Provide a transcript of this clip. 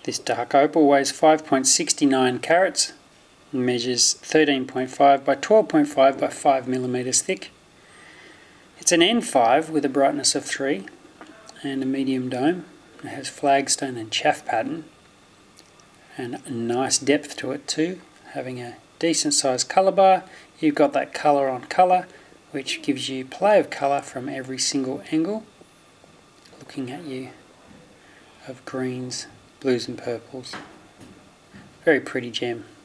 This dark opal weighs 5.69 carats and measures 13.5 by 12.5 by 5 millimeters thick. It's an N5 with a brightness of 3 and a medium dome. It has flagstone and chaff pattern and a nice depth to it too, having a decent sized colour bar. You've got that colour on colour, which gives you play of colour from every single angle, looking at you, of greens, blues and purples. Very pretty gem.